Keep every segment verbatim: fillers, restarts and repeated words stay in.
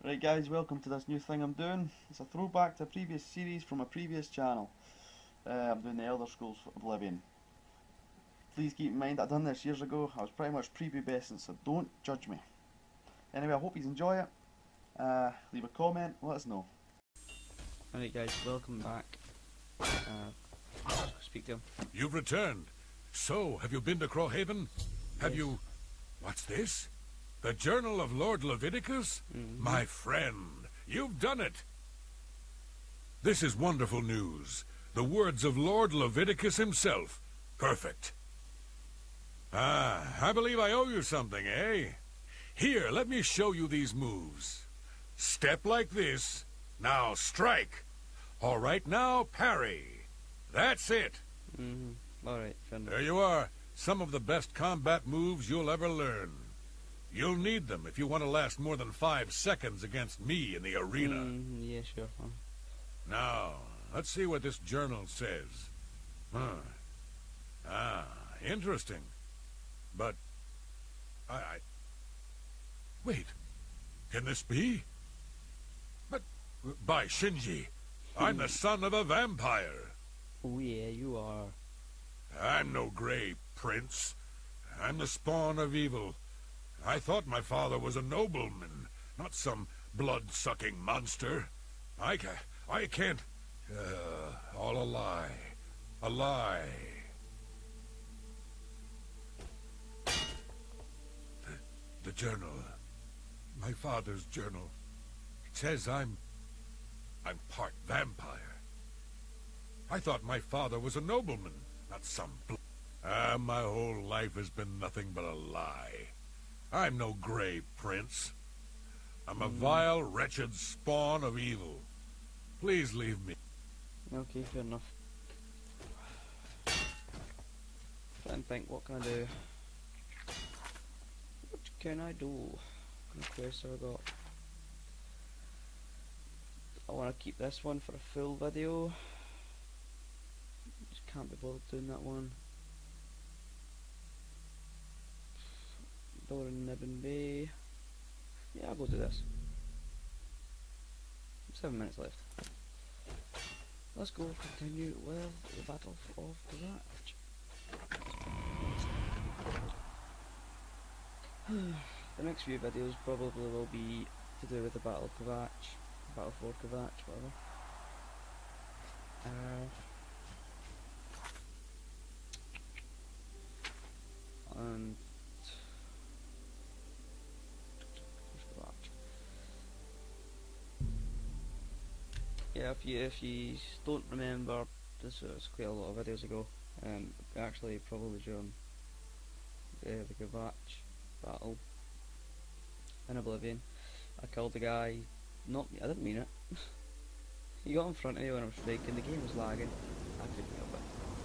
Right guys, welcome to this new thing I'm doing. It's a throwback to a previous series from a previous channel. Uh, I'm doing the Elder Scrolls Oblivion. Please keep in mind that I done this years ago. I was pretty much prepubescent, so don't judge me. Anyway, I hope you enjoy it. Uh, leave a comment, let us know. Alright guys, welcome back. Uh, speak to him. You've returned. So, have you been to Crowhaven? Have Yes. you... What's this? The Journal of Lord Leviticus? Mm-hmm. My friend, you've done it. This is wonderful news. The words of Lord Leviticus himself. Perfect. Ah, I believe I owe you something, eh? Here, let me show you these moves. Step like this. Now strike. All right, now parry. That's it. Mm-hmm. Alright, fair enough. There you are. Some of the best combat moves you'll ever learn. You'll need them if you want to last more than five seconds against me in the arena. Mm, yeah, sure. Huh. Now, let's see what this journal says. Huh. Ah, interesting. But, I, I... Wait, can this be? But, by Shinji, I'm the son of a vampire. Oh yeah, you are. I'm no Grey Prince. I'm the spawn of evil. I thought my father was a nobleman, not some blood-sucking monster. I, ca I can't... Uh, all a lie. A lie. The, the journal. My father's journal. It says I'm... I'm part vampire. I thought my father was a nobleman, not some bl- Ah, my whole life has been nothing but a lie. I'm no Grey Prince. I'm a Mm. vile, wretched spawn of evil. Please leave me. Okay, fair enough. Try and think, what can I do? What can I do? What kind of quests have I got? I want to keep this one for a full video. Just can't be bothered doing that one. Door in Nibbin Bay. Yeah, I'll go do this. Seven minutes left. Let's go continue with the Battle of Kvatch. The next few videos probably will be to do with the Battle of Kvatch, Battle for Kvatch, whatever. Uh, and yeah, if you if you don't remember, this was quite a lot of videos ago. Um, actually, probably during uh, the Kvatch battle in Oblivion, I killed a guy. Not me, I didn't mean it. He got in front of me when I was striking. The game was lagging. I couldn't help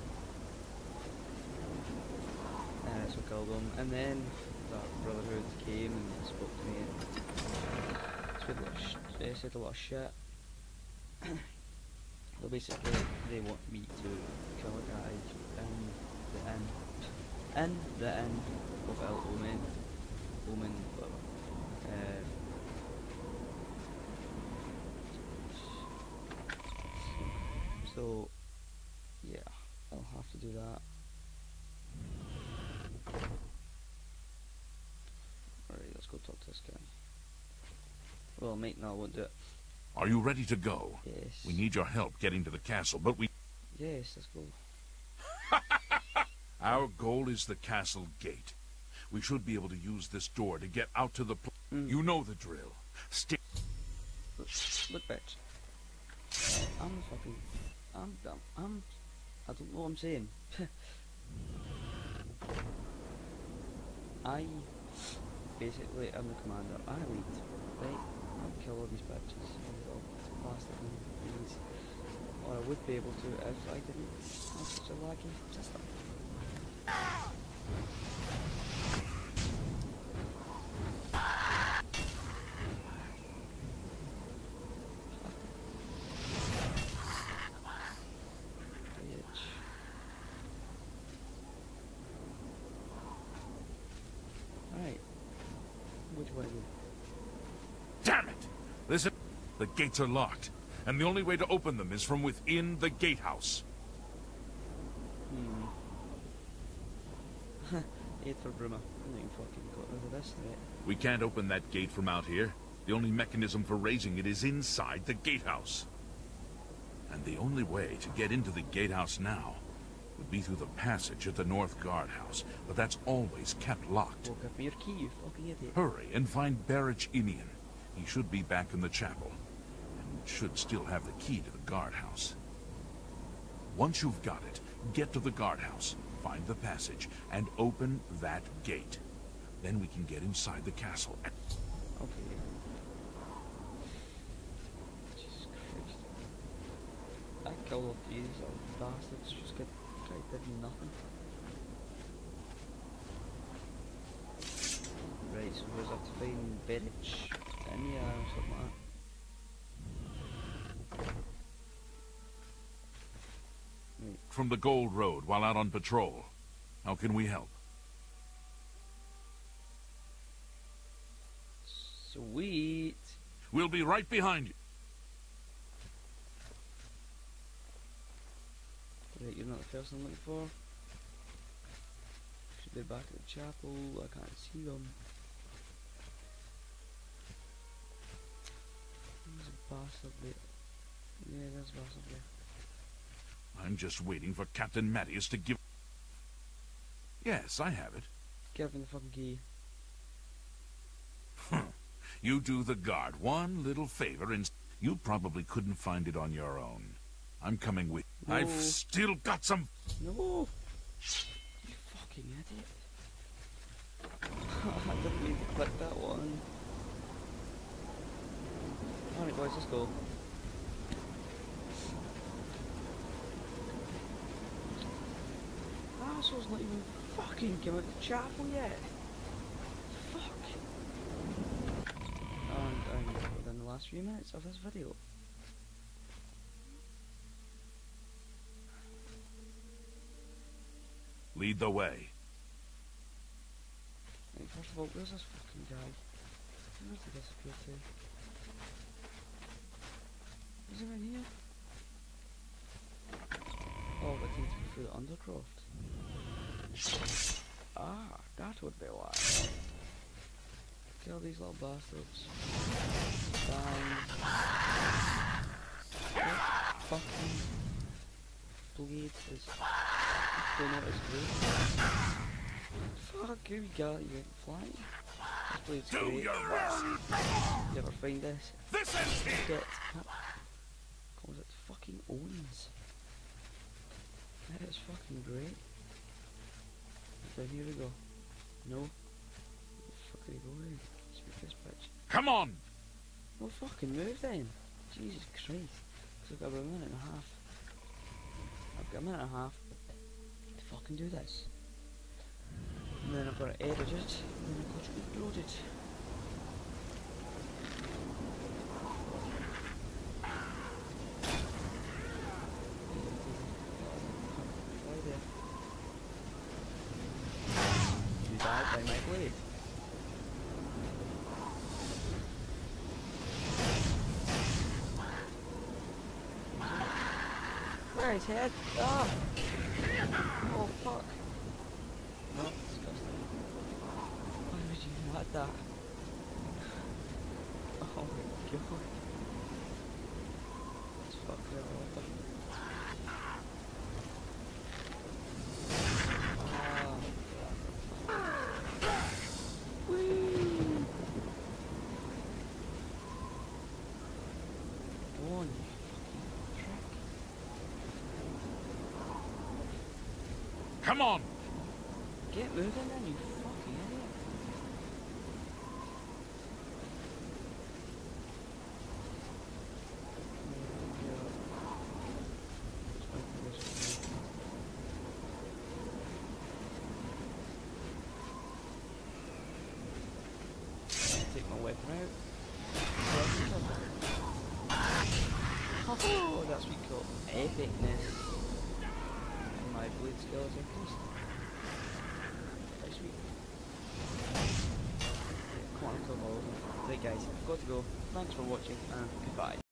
it. Uh, so I killed him, and then the Brotherhood came and spoke to me and said a lot of, sh uh, said a lot of shit. So basically, they want me to kill a guy in the end, in the end of El Omen, Omen, whatever. Uh, so, yeah, I'll have to do that. Alright, let's go talk to this guy. Well, mate, no, I won't do it. Are you ready to go? Yes. We need your help getting to the castle, but we... Yes, let's go. Our goal is the castle gate. We should be able to use this door to get out to the... Pl Mm. You know the drill. Stay... Look, look, bitch. I'm fucking... I'm... I'm... I'm I don't know what I'm saying. I... Basically, I'm the commander. I lead. Right? I'll kill all these bitches. These little bastard things. Or I would be able to if I didn't have such a laggy system. Bitch. Alright. Which way? Damn it! Listen, the gates are locked, and the only way to open them is from within the gatehouse. Hmm. Aether Brummer. I think fucking got rid of this, right? We can't open that gate from out here. The only mechanism for raising it is inside the gatehouse. And the only way to get into the gatehouse now would be through the passage at the North Guardhouse, but that's always kept locked. Well, give me your key, you fucking idiot. Hurry and find Barrich Inian. He should be back in the chapel, and should still have the key to the guardhouse. Once you've got it, get to the guardhouse, find the passage, and open that gate. Then we can get inside the castle. Okay. Jesus Christ. I killed all these little bastards, just get guy did nothing. Right, so we have to find Berich, Enya or something like that. Right. From the Gold Road while out on patrol. How can we help? Sweet. We'll be right behind you. Right, you're not the person I'm looking for. Should be back at the chapel. I can't see them. There's a bastard there. Yeah, there's a bastard there. I'm just waiting for Captain Mattias to give... Yes, I have it. Give him the fucking key. You do the guard one little favor and you probably couldn't find it on your own. I'm coming with... No. I've still got some... No! You fucking idiot. I didn't mean to click that one. Alright boys, let's go. Asshole's not even fucking come out the chapel yet. Fuck. And I'm within the last few minutes of this video. Lead the way. Right, first of all, where's this fucking guy? Where's he disappear to? Is he in here? Oh, but he needs to go through the Undercroft. Ah, that would be why. Kill these little bastards. Bang. What fucking blade is... Don't know what it's great. Fuck, here we go, you went flying. This blade's Do great. your worst. You ever find this? This ends here. Get... Calls it fucking owns. That is fucking great. Down here we go. No. Where the fuck are you going? Speak this bitch. Come on. No fucking move then. Jesus Christ. Cause I've got about a minute and a half. I've got a minute and a half to fucking do this. And then I've got to edit it. And then I've got to upload it. You died by my blade. Where is his head? Ah! Oh fuck. No, disgusting. Why would you want that? Oh my god. It's fucked up. Come on. Get moving then, you fucking idiot. Take my weapon out. Oh, that's what you call epicness. My blade skills increased. Very sweet. Yeah, come want to talk all of them. Right guys, I've got to go. Thanks for watching and goodbye.